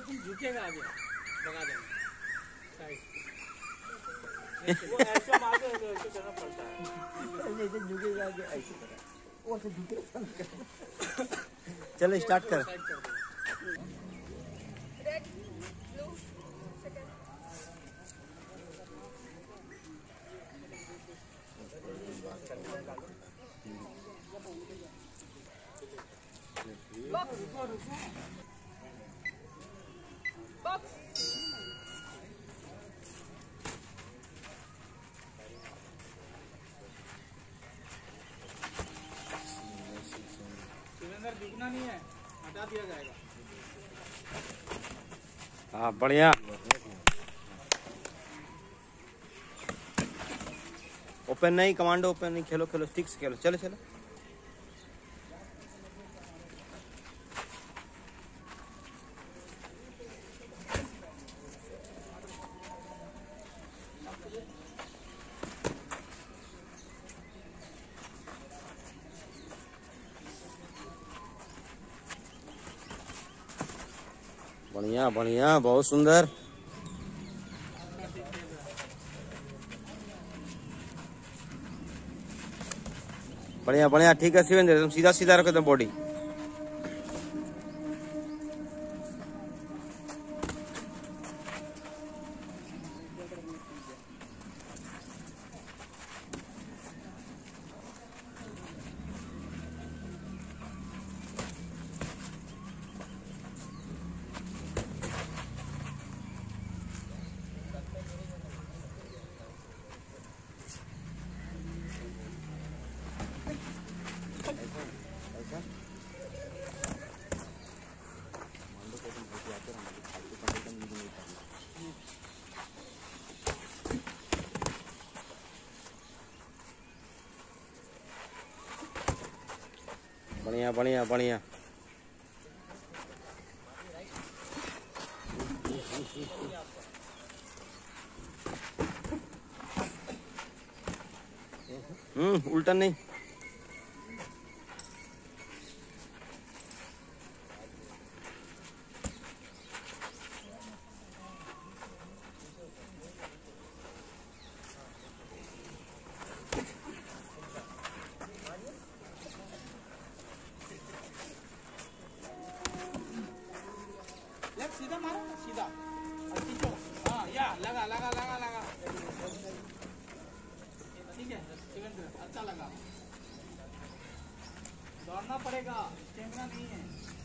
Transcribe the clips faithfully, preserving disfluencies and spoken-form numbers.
झुकेगा आगे लगा देंगे वो ऐसा आगे ऐसे करना पड़ता है ऐसे झुकेगा आगे ऐसे करा वो ऐसे झुकेगा चलो स्टार्ट कर red blue second box box Surendra झुकना नहीं है हटा दिया जाएगा हाँ बढ़िया ओपन नहीं कमांडो ओपन नहीं खेलो खेलो ठीक से खेलो चलो चलो बढ़िया बढ़िया बहुत सुंदर बढ़िया बढ़िया ठीक है शिवेंद्र तुम सीधा सीधा रखो तुम बॉडी बढ़िया बढ़िया बढ़िया हम्म उल्टा नहीं सीधा मारो सीधा हाँ या लगा लगा लगा लगा ठीक है शिवेंद्र अच्छा लगा दौड़ना पड़ेगा स्टेमिना नहीं है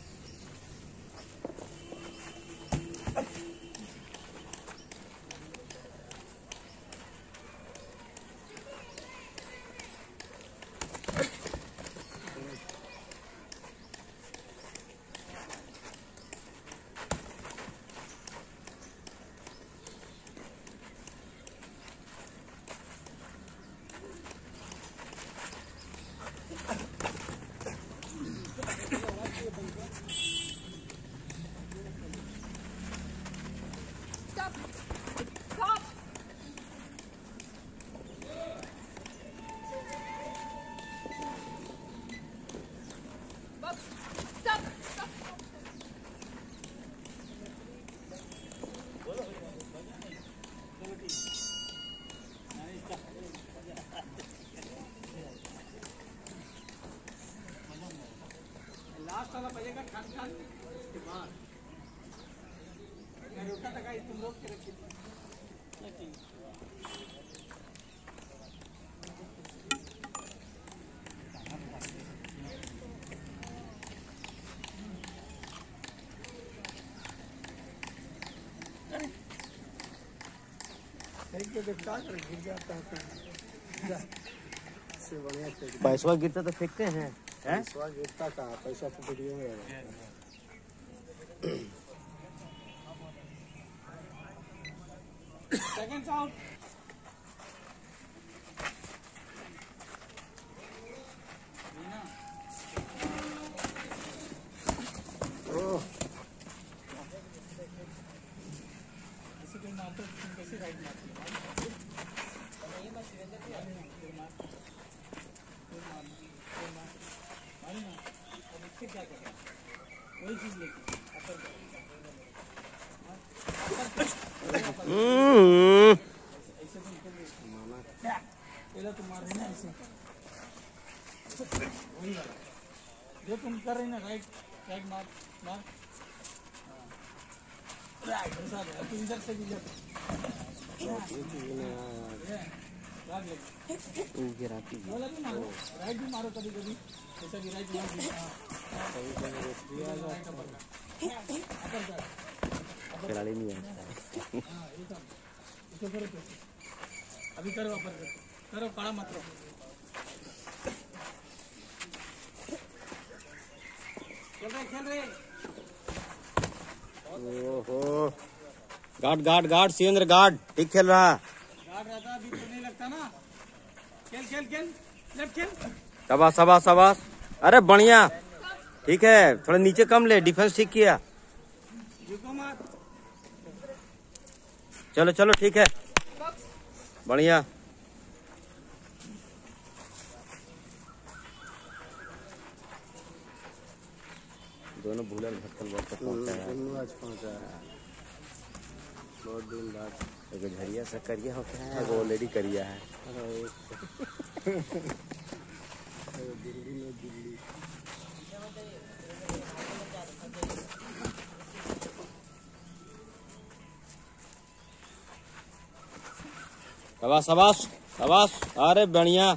लास्ट वाला बजेगा खान खान के बाद मैं रोका था गाइस तुम लोग के रखिए गिर जाता है पैसा गिरता तो फेंकते हैं पैसा गिरता का पैसा तो वीडियो में सेकंड आउट ओह किसी को मारते तुम कैसे राइट मारते ये मत सिलेंडर पे आने मार मार मार ना अब इससे क्या करें वही चीज लेके अपर हम्म, ऐसे तुम पहले तुम मार रही ना ऐसे वही वाला जो तुम कर रही ना राइट राइट मार मार राइट ऐसा है तू इधर से इधर लाग लगे गिराती है। बोला भी मारो राइट भी मारो कभी कभी ऐसा भी राइट मार दिया अपर जा खिलाड़ी नहीं है। हाँ ये काम इसको करो तो अभी करो अपर करो करो काड़ा मत रहो चल रहे खेल रहे ओहो guard guard guard Shivendra guard ठीक खेल रहा। गार्ड रहता अभी तो नहीं लगता ना खेल खेल खेल लेफ्ट खेल शाबाश शाबाश शाबाश। अरे बढ़िया ठीक है थोड़ा नीचे कम ले डिफेंस ठीक किया। झुको मत चलो चलो ठीक है बढ़िया। दोनों भूलर भटकल बहुत तक पहुंचा है आज पहुंचा है बहुत दिन बाद। एक झरिया सा करिया होता है वो ऑलरेडी करिया है। दिल्ली में दिल्ली शाबाश शाबाश शाबाश। अरे बढ़िया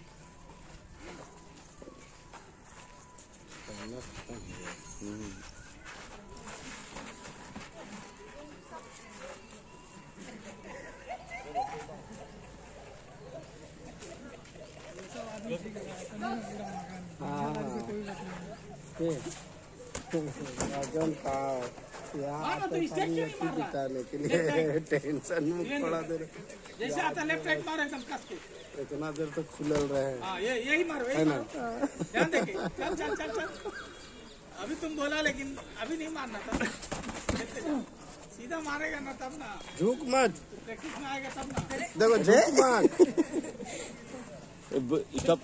राजन का यहाँ हाँ, तो आते स्टेट पानी क्यों नहीं अच्छी मार रहा? बिताने के लिए टेंशन में पड़ा देर जैसे आता लेफ्ट राइट मारो एकदम कस के इतना देर तक खुलल रहे हाँ ये यही मारो है यही ना। मारो ध्यान देके चल चल चल चल अभी तुम बोला लेकिन अभी नहीं मारना था देखते जाओ। सीधा मारेगा ना तब ना झुक मत प्रैक्टिस में आएगा तब ना देखो झुक मत ब- तब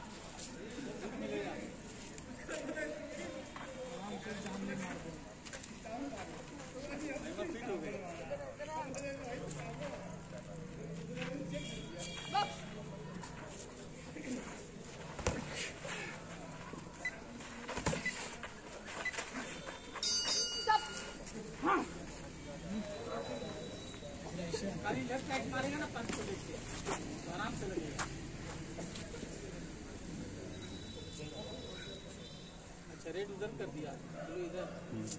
खाली लेफ्ट राइट मारेगा ना पंच को देखते तो आराम से लगेगा। अच्छा रेड उधर कर दिया ब्लू इधर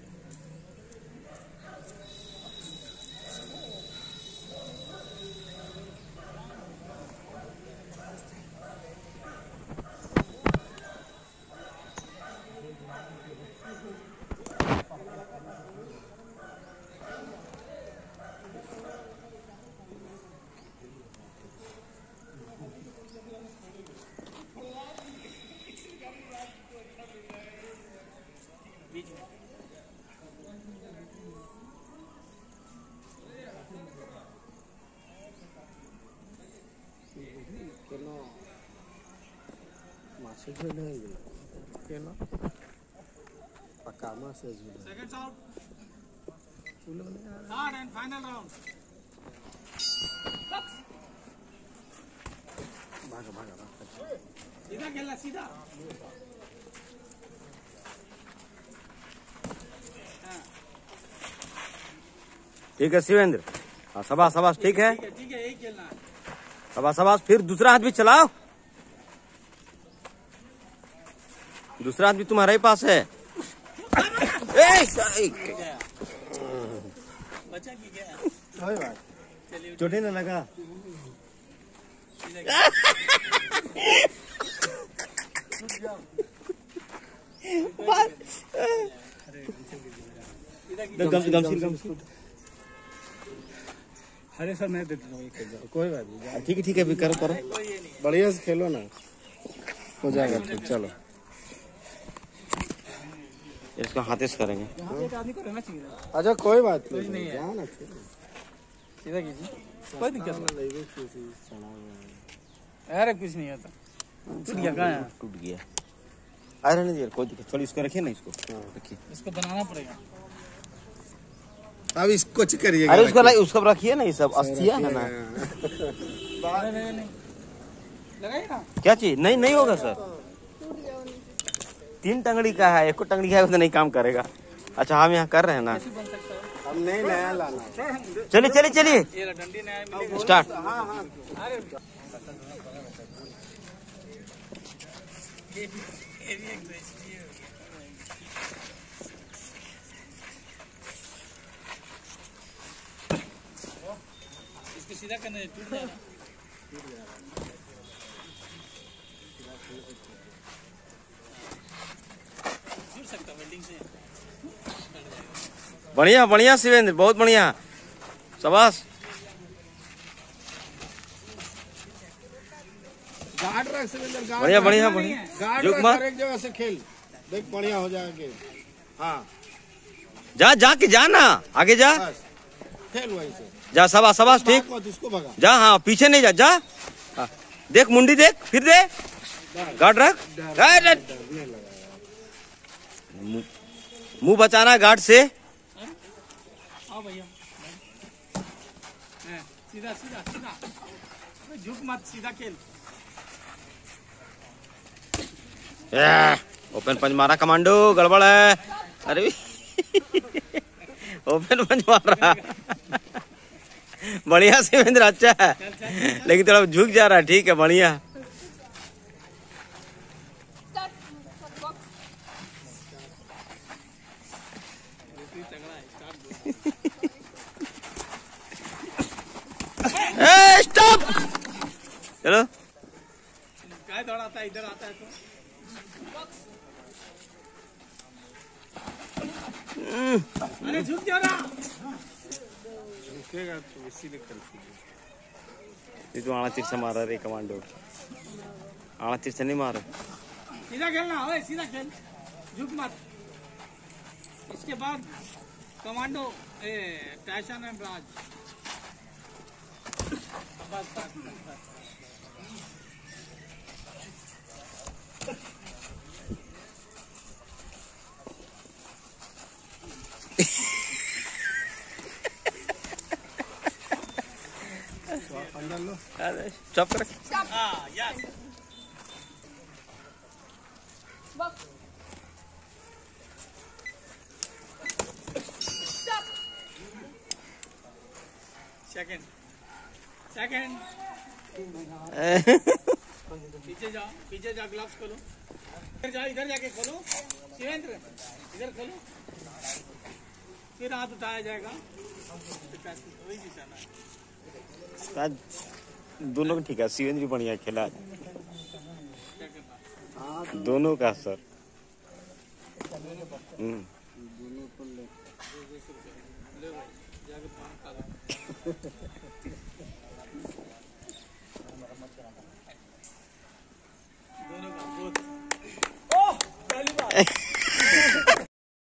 बीच में কেন মাছে ঝোল হয়ে গেল কেন পাকা মাছে ঝোল सेकंड आउट চুলো নেই আর थर्ड एंड फाइनल राउंड ভাগা ভাগা ভাগা सीधा खेलना सीधा हाँ ठीक है शिवेंद्र। हाँ शाबाश शाबाश ठीक है ठीक है ठीक है यही खेलना है शाबाश शाबाश। फिर दूसरा हाथ भी चलाओ दूसरा हाथ भी तुम्हारे ही पास है। ए, ए, बचा की गया হয় ভাই चलिए चोटे न लगा। गम- गमशील गमशील। अरे सर मैं देता हूँ कोई बात नहीं ठीक है ठीक है भी करो करो। कोई ये नहीं बढ़िया से खेलो ना हो जाएगा ठीक चलो इसको हाथे से करेंगे। यहाँ पे एक आदमी को रहना चाहिए था। अच्छा कोई बात कोई नहीं नहीं है। जाओ ना खेलो सीधा कीजिए कोई दिक्कत लेवे किसी चढ़ा हुआ है नहीं अरे कुछ नहीं होता टूट गया कहाँ है टूट गया। अरे नहीं यार कोई दिक्कत। चलो इसको रखिए ना इसको हाँ। रखिए। इसको बनाना पड़ेगा अब इसको करिए। अरे उसका लाई- उसका रखिए ना, ये सब अस्थिया है ना। नहीं नहीं नहीं लगाइए ना। क्या चीज? नहीं नहीं होगा सर, टूट गया वो नीचे। तीन टंगड़ी का है, एक को टंगड़ी का है तो नहीं काम करेगा। अच्छा हम यहाँ कर रहे हैं ना। कैसे बन सकता है? हम नहीं नया लाना। चलिए चलिए चलिए ये डंडी नया मिलेगा। स्टार्ट। हाँ हाँ अरे इसको सीधा करना है, टूट जाएगा। जुड़ सकता है वेल्डिंग से। बढ़िया बढ़िया शिवेंद्र, बहुत बढ़िया, शाबाश। गार्ड रख सिलेंडर, गार्ड बढ़िया रख, बढ़िया बढ़िया, गार्ड जुग रख, मत। हर एक जगह से खेल देख, बढ़िया हो जाएगा। हाँ जा जा के जा ना, आगे जा, बस खेल वहीं से। जा, शाबाश शाबाश, ठीक। मत उसको भगा। जा, हाँ पीछे नहीं जा, जा, हाँ, देख मुंडी देख, फिर दे, गार्ड रख। गार्ड रख। डरने लगा। मुंह मुंह बचाना गार्ड से। आओ भैया। हाँ, सीधा सीधा सीधा, अबे झुक मत, सीधा खेल। या, ओपन पंच मारा कमांडो, गड़बड़ है। अरे ओपन पंच मार रहा। बढ़िया शिवेंद्र, अच्छा है, लेकिन थोड़ा झुक जा रहा है। ठीक है, बढ़िया। Start box. ए, स्टॉप। चलो काय दौड़ाता है, इधर आता है तो। अरे झुक जा रहा। रुकेगा तो इसीलिए करती है। ये तो आना तीर से मारा रे कमांडो, आना तीर से नहीं मारा। सीधा खेलना, ओए सीधा खेल, झुक मत। इसके बाद कमांडो, ए टैशन एंड राज। बस बस बस। अंदर लो। अरे चुप कर। हाँ yes. Box. Stop. Second second, पीछे जाओ, पीछे जाओ, ग्लव्स खोलो। इधर जाओ, इधर जाके खोलो शिवेंद्र, इधर खोलो, फिर हाथ उठाया जाएगा। वही निशाना है। आज दोनों का ठीक है, शिवेंद्र भी बढ़िया खेला, क्या करना? हाँ दोनों का सर। हम्म दोनों को ले। ले भाई, जाके पान खा लो।